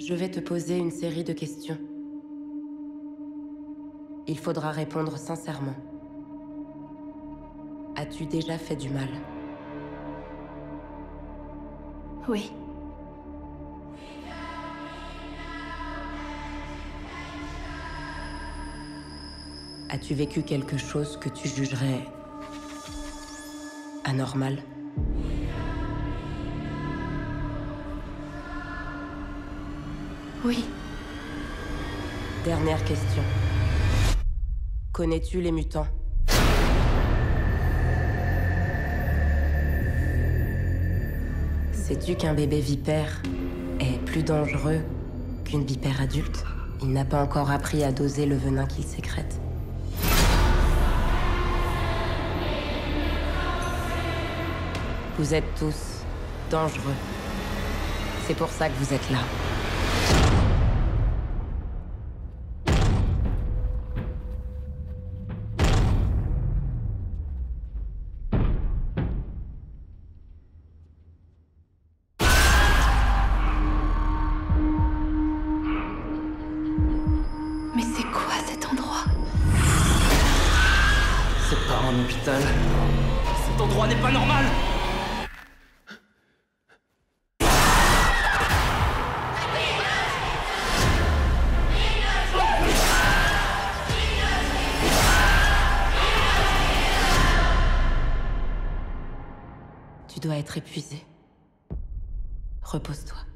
Je vais te poser une série de questions. Il faudra répondre sincèrement. As-tu déjà fait du mal? Oui. As-tu vécu quelque chose que tu jugerais anormal? Oui. Dernière question. Connais-tu les mutants? Sais-tu qu'un bébé vipère est plus dangereux qu'une vipère adulte? Il n'a pas encore appris à doser le venin qu'il sécrète. Vous êtes tous dangereux. C'est pour ça que vous êtes là. Mais c'est quoi cet endroit? C'est pas un hôpital. Cet endroit n'est pas normal. Tu dois être épuisé. Repose-toi.